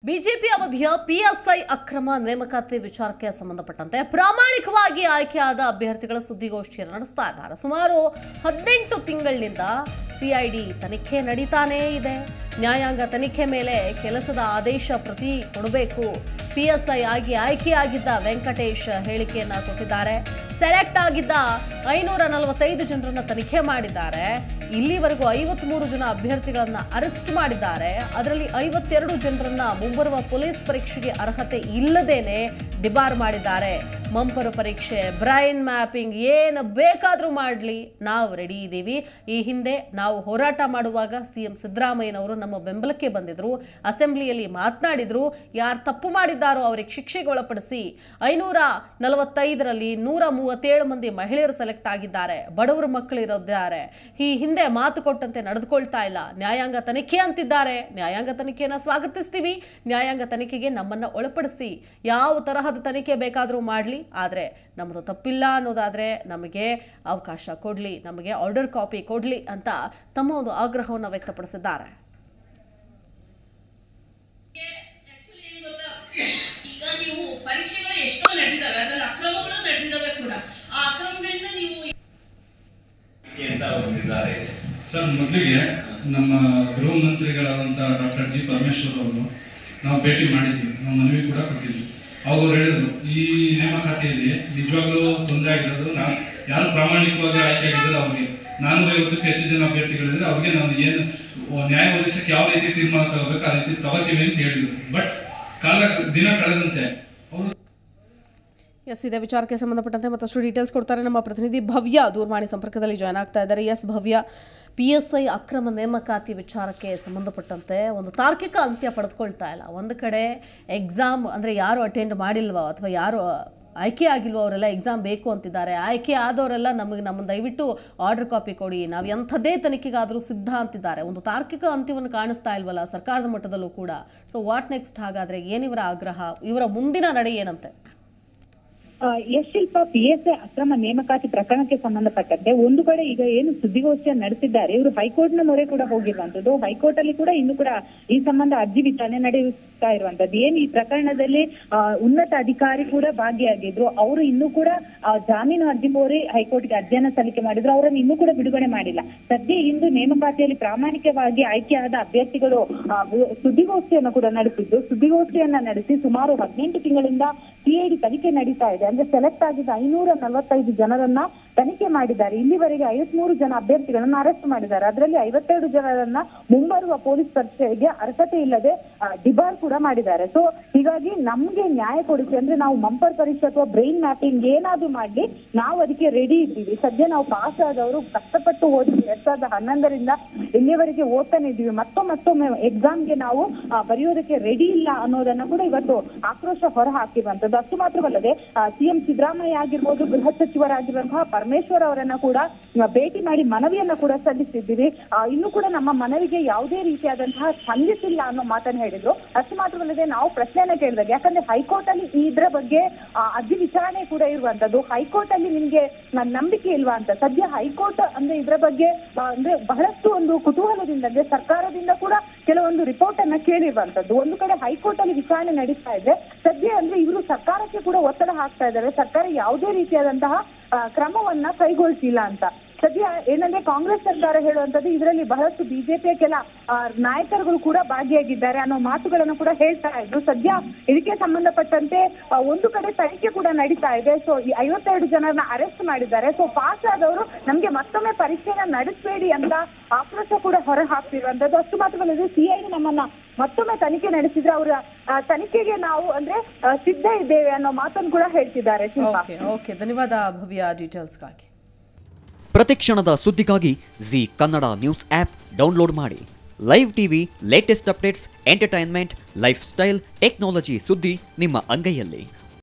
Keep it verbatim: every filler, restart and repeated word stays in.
BJP ಅವಧಿಯ PSI ಅಕ್ರಮ ನೇಮಕಾತಿ ವಿಚಾರಕ್ಕೆ ಸಂಬಂಧಪಟ್ಟಂತೆ ಪ್ರಾಮಾಣಿಕವಾಗಿ ಆಯ್ಕೆಯಾದ ಅಭ್ಯರ್ಥಿಗಳ ಸುದ್ದಿಗೋಷ್ಠಿಯನ್ನು ನಡೆಸ್ತಾ ಇದ್ದಾರೆ. ಸುಮಾರು ಹದಿನೆಂಟು ತಿಂಗಳಿನಿಂದ ಸಿಐಡಿ ತನಿಖೆ ನಡೀತಾನೇ ಇದೆ. ನ್ಯಾಯಾಂಗ ತನಿಖೆ ಮೇಲೆ ಕೆಲಸದ ಆದೇಶ ಪ್ರತಿ ಕೊಡಬೇಕು. ಪಿಎಸ್ಐ ಆಗಿ ಆಯ್ಕೆಯಾಗಿದ್ದ ವೆಂಕಟೇಶ್ ಹೇಳಿಕೆಯನ್ನ ಕೊಟ್ಟಿದ್ದಾರೆ. ಸೆಲೆಕ್ಟ್ ಆಗಿದ್ದ ಐನೂರ ನಲವತ್ತೈದು ಜನರನ್ನ ತನಿಖೆ ಮಾಡಿದ್ದಾರೆ. ಇಲ್ಲಿವರೆಗೂ ಐವತ್ಮೂರು ಜನ ಅಭ್ಯರ್ಥಿಗಳನ್ನ ಅರೆಸ್ಟ್ ಮಾಡಿದ್ದಾರೆ. ಅದರಲ್ಲಿ ಐವತ್ತೆರಡು ಜನರನ್ನ ಮುಂಬರುವ ಪೊಲೀಸ್ ಪರೀಕ್ಷೆಗೆ ಅರ್ಹತೆ ಇಲ್ಲದೇನೆ ಡಿಬಾರ್ ಮಾಡಿದ್ದಾರೆ. ಮಂಪರು ಪರೀಕ್ಷೆ, ಬ್ರೈನ್ ಮ್ಯಾಪಿಂಗ್ ಏನು ಬೇಕಾದರೂ ಮಾಡಲಿ, ನಾವು ರೆಡಿ ಇದ್ದೀವಿ. ಈ ಹಿಂದೆ ನಾವು ಹೋರಾಟ ಮಾಡುವಾಗ ಸಿಎಂ ಸಿದ್ದರಾಮಯ್ಯನವರು ನಮ್ಮ ಬೆಂಬಲಕ್ಕೆ ಬಂದಿದ್ರು, ಅಸೆಂಬ್ಲಿಯಲ್ಲಿ ಮಾತನಾಡಿದ್ರು. ಯಾರು ತಪ್ಪು ಮಾಡಿದ್ದಾರೋ ಅವರಿಗೆ ಶಿಕ್ಷೆಗೆ ಒಳಪಡಿಸಿ ಐನೂರ ನಲವತ್ತೈದರಲ್ಲಿ ನೂರ ಮೂವತ್ತೇಳು ಮಂದಿ ಮಹಿಳೆಯರು ಸೆಲೆಕ್ಟ್ ಆಗಿದ್ದಾರೆ. ಬಡವರ ಮಕ್ಕಳು ಇರೋದಿದ್ದಾರೆ. ಈ ಹಿಂದೆ ಮಾತು ಕೊಟ್ಟಂತೆ ನಡೆದುಕೊಳ್ತಾ ಇಲ್ಲ. ನ್ಯಾಯಾಂಗ ತನಿಖೆ ಅಂತಿದ್ದಾರೆ. ನ್ಯಾಯಾಂಗ ತನಿಖೆಯನ್ನು ಸ್ವಾಗತಿಸ್ತೀವಿ. ನ್ಯಾಯಾಂಗ ತನಿಖೆಗೆ ನಮ್ಮನ್ನ ಒಳಪಡಿಸಿ, ಯಾವ ತರಹದ ತನಿಖೆ ಬೇಕಾದರೂ ಮಾಡಲಿ, ಆದರೆ ನಮ್ಮದು ತಪ್ಪಿಲ್ಲ ಅನ್ನೋದಾದರೆ ನಮಗೆ ಅವಕಾಶ ಕೊಡಲಿ, ನಮಗೆ ಆರ್ಡರ್ ಕಾಪಿ ಕೊಡಲಿ ಅಂತ ತಮ್ಮ ಒಂದು ಆಗ್ರಹವನ್ನು ವ್ಯಕ್ತಪಡಿಸಿದ್ದಾರೆ. ಈಗ ನೀವು ಪರೀಕ್ಷೆಗಳು ಎಷ್ಟೋ ನಡೆದಿದ್ದಾವೆ, ಅದರಲ್ಲಿ ಅಕ್ರಮಗಳು ನಡೆದಿದ್ದಾವೆ ಕೂಡ. ಆ ಅಕ್ರಮಗಳಿಂದ ನೀವು ಸರ್, ಮೊದಲಿಗೆ ನಮ್ಮ ಗೃಹ ಮಂತ್ರಿಗಳಾದಂತಹ ಡಾಕ್ಟರ್ ಜಿ ಪರಮೇಶ್ವರ್ ಅವರು ನಾವು ಭೇಟಿ ಮಾಡಿದ್ವಿ, ನಾವು ಮನವಿ ಕೂಡ ಕೊಟ್ಟಿದ್ವಿ. ಅವರು ಹೇಳಿದ್ರು, ಈ ನೇಮಕಾತಿಯಲ್ಲಿ ನಿಜವಾಗ್ಲೂ ತೊಂದರೆ ಆಗಿರೋದು ನಾವು ಯಾರು ಪ್ರಾಮಾಣಿಕವಾಗಿ ಆಯ್ಕೆ ಆಗಿದ್ದಾರೆ ಅವ್ರಿಗೆ. ನಾನೂರ ಐವತ್ತಕ್ಕೂ ಹೆಚ್ಚು ಜನ ಅಭ್ಯರ್ಥಿಗಳಿದ್ರೆ ಅವ್ರಿಗೆ ನಾವು ಏನು ನ್ಯಾಯ ಒದಗಿಸಕ್ಕೆ ಯಾವ ರೀತಿ ತೀರ್ಮಾನ ತಗೋಬೇಕು ಆ ರೀತಿ ತಗೋತೀವಿ ಅಂತ ಹೇಳಿದ್ರು. ಬಟ್ ಕಾಲ ದಿನ ಕಳೆದಂತೆ ಅವರು ಎಸ್, ಇದೇ ವಿಚಾರಕ್ಕೆ ಸಂಬಂಧಪಟ್ಟಂತೆ ಮತ್ತಷ್ಟು ಡೀಟೇಲ್ಸ್ ಕೊಡ್ತಾರೆ ನಮ್ಮ ಪ್ರತಿನಿಧಿ ಭವ್ಯ. ದೂರವಾಣಿ ಸಂಪರ್ಕದಲ್ಲಿ ಜಾಯ್ನ್ ಆಗ್ತಾ ಇದ್ದಾರೆ. Yes Bhavya, P S I ಅಕ್ರಮ ನೇಮಕಾತಿ ವಿಚಾರಕ್ಕೆ ಸಂಬಂಧಪಟ್ಟಂತೆ ಒಂದು ತಾರ್ಕಿಕ ಅಂತ್ಯ ಪಡೆದುಕೊಳ್ತಾ ಇಲ್ಲ. ಒಂದು ಕಡೆ ಎಕ್ಸಾಮ್ ಅಂದರೆ ಯಾರು ಅಟೆಂಡ್ ಮಾಡಿಲ್ವೋ ಅಥವಾ ಯಾರು ಆಯ್ಕೆ ಆಗಿಲ್ವೋ ಅವರೆಲ್ಲ ಎಕ್ಸಾಮ್ ಬೇಕು ಅಂತಿದ್ದಾರೆ. ಆಯ್ಕೆ ಆದವರೆಲ್ಲ ನಮಗೆ ನಮ್ಮ ದಯವಿಟ್ಟು ಆರ್ಡರ್ ಕಾಪಿ ಕೊಡಿ, ನಾವು ಎಂಥದೇ ತನಿಖೆಗಾದರೂ ಸಿದ್ಧ ಅಂತಿದ್ದಾರೆ. ಒಂದು ತಾರ್ಕಿಕ ಅಂತ್ಯವನ್ನು ಕಾಣಿಸ್ತಾ ಇಲ್ವಲ್ಲ ಸರ್ಕಾರದ ಮಟ್ಟದಲ್ಲೂ ಕೂಡ. So what next? ಹಾಗಾದರೆ ಏನಿವರ ಆಗ್ರಹ, ಇವರ ಮುಂದಿನ ನಡೆ ಏನಂತೆ? Yes Shilpa, P S I ಅಕ್ರಮ ನೇಮಕಾತಿ ಪ್ರಕರಣಕ್ಕೆ ಸಂಬಂಧಪಟ್ಟಂತೆ ಒಂದು ಕಡೆ ಈಗ ಏನು ಸುದ್ದಿಗೋಷ್ಠಿಯನ್ನು ನಡೆಸಿದ್ದಾರೆ, ಇವರು ಹೈಕೋರ್ಟ್ ನ ಮೊರೆ ಕೂಡ ಹೋಗಿರುವಂತದ್ದು. ಹೈಕೋರ್ಟ್ ಅಲ್ಲಿ ಕೂಡ ಇನ್ನು ಕೂಡ ಈ ಸಂಬಂಧ ಅರ್ಜಿ ವಿಚಾರಣೆ ನಡೆಯುತ್ತಾ ಇರುವಂತದ್ದು. ಏನು ಈ ಪ್ರಕರಣದಲ್ಲಿ ಉನ್ನತ ಅಧಿಕಾರಿ ಕೂಡ ಭಾಗಿಯಾಗಿದ್ರು. ಅವರು ಇನ್ನೂ ಕೂಡ ಜಾಮೀನು ಅರ್ಜಿ ಕೋರಿ ಹೈಕೋರ್ಟ್ಗೆ ಅರ್ಜಿಯನ್ನ ಸಲ್ಲಿಕೆ ಮಾಡಿದ್ರು. ಅವರನ್ನು ಇನ್ನೂ ಕೂಡ ಬಿಡುಗಡೆ ಮಾಡಿಲ್ಲ. ಸದ್ಯ ಇಂದು ನೇಮಕಾತಿಯಲ್ಲಿ ಪ್ರಾಮಾಣಿಕವಾಗಿ ಆಯ್ಕೆಯಾದ ಅಭ್ಯರ್ಥಿಗಳು ಸುದ್ದಿಗೋಷ್ಠಿಯನ್ನು ಕೂಡ ನಡೆಸಿದ್ದು, ಸುದ್ದಿಗೋಷ್ಠಿಯನ್ನ ನಡೆಸಿ ಸುಮಾರು ಹದಿನೆಂಟು ತಿಂಗಳಿಂದ ಸಿಐಡಿ ತನಿಖೆ ನಡೀತಾ ಇದೆ. ಅಂದ್ರೆ ಸೆಲೆಕ್ಟ್ ಆಗಿದ್ದ ಐನೂರ ನಲವತ್ತೈದು ಜನರನ್ನ ತನಿಖೆ ಮಾಡಿದ್ದಾರೆ. ಇಲ್ಲಿವರೆಗೆ ಐವತ್ಮೂರು ಜನ ಅಭ್ಯರ್ಥಿಗಳನ್ನ ಅರೆಸ್ಟ್ ಮಾಡಿದ್ದಾರೆ. ಅದರಲ್ಲಿ ಐವತ್ತೆರಡು ಜನರನ್ನ ಮುಂಬರುವ ಪೊಲೀಸ್ ಪರೀಕ್ಷೆಗೆ ಅರ್ಹತೆ ಇಲ್ಲದೆ ಡಿಬಾರ್ ಕೂಡ ಮಾಡಿದ್ದಾರೆ. ಸೊ ಹೀಗಾಗಿ ನಮ್ಗೆ ನ್ಯಾಯ ಕೊಡಿಸಿ, ಅಂದ್ರೆ ನಾವು ಮಂಪರ್ ಪರೀಕ್ಷೆ ಅಥವಾ ಬ್ರೈನ್ ಮ್ಯಾಪಿಂಗ್ ಏನಾದ್ರು ಮಾಡ್ಲಿ, ನಾವು ಅದಕ್ಕೆ ರೆಡಿ ಇದ್ದೀವಿ. ಸದ್ಯ ನಾವು ಪಾಸ್ ಆದವರು ಕಷ್ಟಪಟ್ಟು ಓದಿದ್ವಿ. ಎರಡ್ ಸಾವಿರದ ಹನ್ನೊಂದರಿಂದ ಇಲ್ಲಿವರೆಗೆ ಓದ್ತಾನೆ ಇದ್ದೀವಿ. ಮತ್ತೊಮ್ಮೆ ಮತ್ತೊಮ್ಮೆ ಎಕ್ಸಾಮ್ಗೆ ನಾವು ಬರೆಯೋದಕ್ಕೆ ರೆಡಿ ಇಲ್ಲ ಅನ್ನೋದನ್ನ ಕೂಡ ಇವತ್ತು ಆಕ್ರೋಶ ಹೊರ ಹಾಕಿರುವಂತದ್ದು. ಅಷ್ಟು ಮಾತ್ರವಲ್ಲದೆ ಸಿಎಂ ಸಿದ್ದರಾಮಯ್ಯ ಆಗಿರ್ಬೋದು, ಗೃಹ ಸಚಿವರಾಗಿರುವಂತಹ ಪರಮೇಶ್ವರ್ ಅವರನ್ನ ಕೂಡ ಭೇಟಿ ಮಾಡಿ ಮನವಿಯನ್ನ ಕೂಡ ಸಲ್ಲಿಸಿದ್ದೀವಿ. ಇನ್ನು ಕೂಡ ನಮ್ಮ ಮನವಿಗೆ ಯಾವುದೇ ರೀತಿಯಾದಂತಹ ಸ್ಪಂದಿಸಿಲ್ಲ ಅನ್ನೋ ಮಾತನ್ನ ಹೇಳಿದ್ರು. ಅಷ್ಟು ಮಾತ್ರವಲ್ಲದೆ ನಾವು ಪ್ರಶ್ನೆಯನ್ನ ಕೇಳಿದಾಗ, ಯಾಕಂದ್ರೆ ಹೈಕೋರ್ಟ್ ಅಲ್ಲಿ ಇದರ ಬಗ್ಗೆ ಅರ್ಜಿ ವಿಚಾರಣೆ ಕೂಡ ಇರುವಂತದ್ದು. ಹೈಕೋರ್ಟ್ ಅಲ್ಲಿ ನಿಮ್ಗೆ ನಂಬಿಕೆ ಇಲ್ವಾ ಅಂತ. ಸದ್ಯ ಹೈಕೋರ್ಟ್ ಅಂದ್ರೆ ಇದರ ಬಗ್ಗೆ ಅಂದ್ರೆ ಬಹಳಷ್ಟು ಒಂದು ಕುತೂಹಲದಿಂದ, ಅಂದ್ರೆ ಸರ್ಕಾರದಿಂದ ಕೂಡ ಕೆಲವೊಂದು ರಿಪೋರ್ಟ್ ಅನ್ನ ಕೇಳಿರುವಂತದ್ದು. ಒಂದು ಕಡೆ ಹೈಕೋರ್ಟ್ ಅಲ್ಲಿ ವಿಚಾರಣೆ ನಡೀತಾ ಇದೆ. ಸದ್ಯ ಅಂದ್ರೆ ಇವರು ಸರ್ಕಾರಕ್ಕೆ ಕೂಡ ಒತ್ತಡ ಹಾಕ್ತಾ ಇದ್ದಾರೆ, ಸರ್ಕಾರ ಯಾವುದೇ ರೀತಿಯಾದಂತಹ ಕ್ರಮವನ್ನ ಕೈಗೊಳ್ಳಿಸಿಲ್ಲ ಅಂತ. ಸದ್ಯ ಏನಂದ್ರೆ ಕಾಂಗ್ರೆಸ್ ಸರ್ಕಾರ ಹೇಳುವಂತದ್ದು, ಇದರಲ್ಲಿ ಬಹಳಷ್ಟು ಬಿಜೆಪಿಯ ಕೆಲ ನಾಯಕರುಗಳು ಕೂಡ ಭಾಗಿಯಾಗಿದ್ದಾರೆ ಅನ್ನೋ ಮಾತುಗಳನ್ನು ಕೂಡ ಹೇಳ್ತಾ ಇದ್ರು. ಸದ್ಯ ಇದಕ್ಕೆ ಸಂಬಂಧಪಟ್ಟಂತೆ ಒಂದು ಕಡೆ ತನಿಖೆ ಕೂಡ ನಡೀತಾ ಇದೆ. ಸೊ ಈ ಐವತ್ತೆರಡು ಜನರನ್ನ ಅರೆಸ್ಟ್ ಮಾಡಿದ್ದಾರೆ. ಸೊ ಪಾಸ್ ಆದವರು ನಮ್ಗೆ ಮತ್ತೊಮ್ಮೆ ಪರೀಕ್ಷೆನ ನಡೆಸಬೇಡಿ ಅಂತ ಆಕ್ರೋಶ ಕೂಡ ಹೊರ ಹಾಕ್ತಿರುವಂತದ್ದು. ಅಷ್ಟು ಮಾತ್ರವಲ್ಲದೆ ಸಿಐಡಿ ನಮ್ಮನ್ನ ಮತ್ತೊಮ್ಮೆ ತನಿಖೆ ನಡೆಸಿದ್ರೆ ಅವರ ತನಿಖೆಗೆ ನಾವು ಅಂದ್ರೆ ಸಿದ್ಧ ಇದ್ದೇವೆ ಅನ್ನೋ ಮಾತನ್ನು ಕೂಡ ಹೇಳ್ತಿದ್ದಾರೆ. ಓಕೆ, ಧನ್ಯವಾದ ಭವ್ಯ ಡೀಟೇಲ್ಸ್ಗಾಗಿ. ಪ್ರತಿಕ್ಷಣದ ಸುದ್ದಿಗಾಗಿ Zee Kannada news app download ಮಾಡಿ. Live TV, latest updates, entertainment, lifestyle, technology ಸುದ್ದಿ ನಿಮ್ಮ ಅಂಗೈಯಲ್ಲಿ.